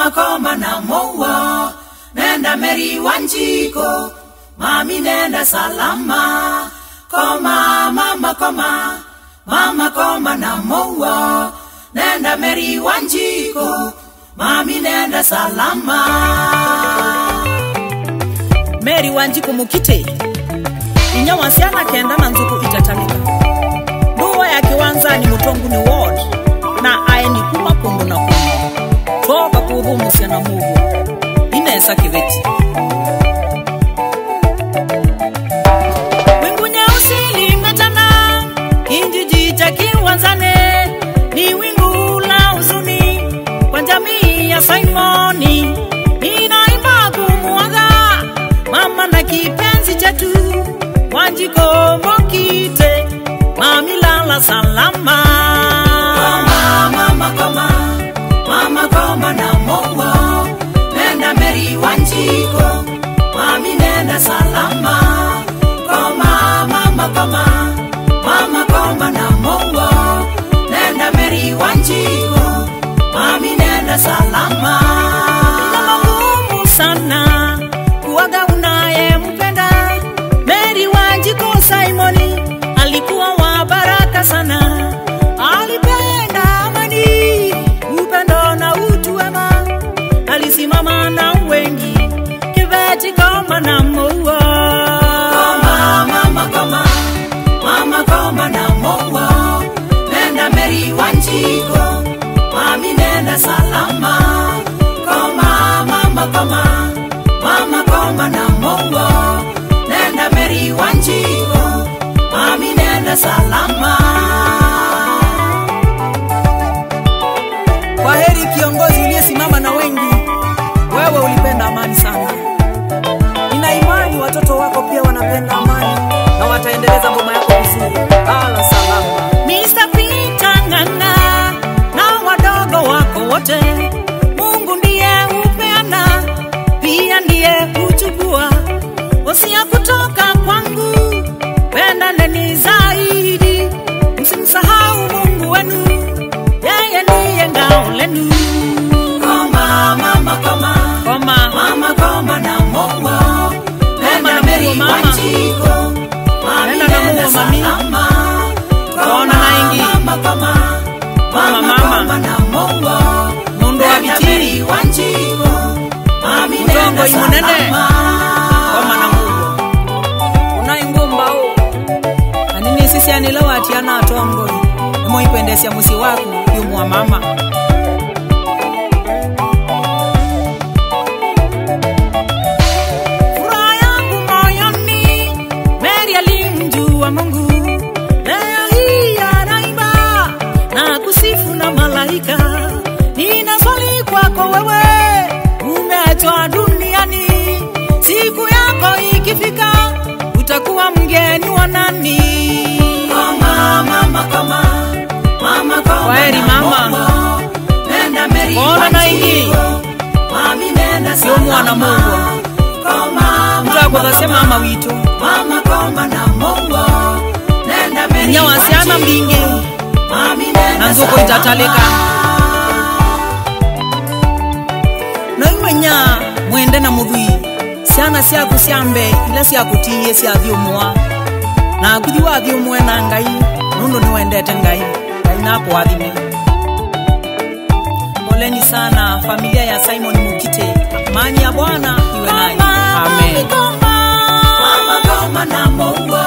koma na mowa, nenda Mary Wanjiko, mami nenda salama. Koma mama koma, mama koma na mowa, nenda Mary Wanjiko, mami nenda salama. Mary Wanjiko Mukite, inya wasiana kenda na nzuku itatamika. Nduwa ya kiwanza ni Mutongu ni ward, na aye ni kuma kundu na kundu. Toka kuhu musiana muhu, inesa kiveti. Wingu nyeusi limetanda, kinjiji cha kiwanzane, ni wingu la uzuni, kwa jamii ya Simoni. Inaimba kumuaga, mama na kipenzi chetu, Wanjiko Mukite, mami lala salama. Koma mama koma, mama koma na mowa, nenda Mary Wanjiko, mami nenda salama. Koma mama koma, mama koma na mowa, nenda Mary Wanjiko, mami nenda salama. Ina magumu sana kuaga unaye mpenda. Mary Wanjiko Simoni alikuwa wa baraka sana, alipenda amani, upendo na utu wema, alisimama na wengi, kiveti koma na mowa. Koma mama koma, mama koma na mowa, nenda Mary Wanjiko, mami nenda salama. Koma mama koma, mama koma na mowa, nenda Mary Wanjiko, mami nenda salama. Kwa heri kiongozi uliyesimama na wengi, wewe ulipenda amani sana. Nina imani watoto wako pia wanapenda amani na wataendeleza ngoma yako vizuri. Ala salama. Mr. Peter Nganga na wadogo wako wote, Mungu ndiye upeana, pia ndiye uchukua. Wasia kutoka kwangu, pendane zaidi, msimsahau Mungu wenu, yeye ndiye ngao lenu. Koma mama koma, Koma mama koma na mowa, nenda Mary Wanjiko, mami nenda salama. Kona na ingi, mama koma, mama koma na mowa, mundu wa nenda bitiri, Mary Wanjiko, mami Mutongo nenda imunene. salama. Koma na mungu unaingumba o anini sisi anilo watiana atongo mo ipendesya musi wako yumu wa mama. Furaha yangu moyoni, Mary alimjua Mungu, leo hii anaimba na kusifu na malaika. Nina swali kwako wewe, umeachwa duniani, siku yako ikifika, utakuwa mgeni wa nani? Koma mama koma, mama koma. Kwaheri mama. Nenda Mary Kona na ingi. Wanjiko, mami nenda Sio mwana salama. Mungu. Koma Mtu akasema ama wito. mama koma na mowa, nenda Mary Nya wasiana Wanjiko, mbingi, mami nenda na nzuko salama. itatalika. Na iwe nya mwende na mudhui, siana siya kusiambe, ila siya kutiye siya vyumua. Na kujiwa vyumue na ngai, nundo niwendete ngai, ngai napo adhime. Poleni sana familia ya Simon Mukite, amani ya Bwana iwe nanyi. Amen. Mama koma na mowa,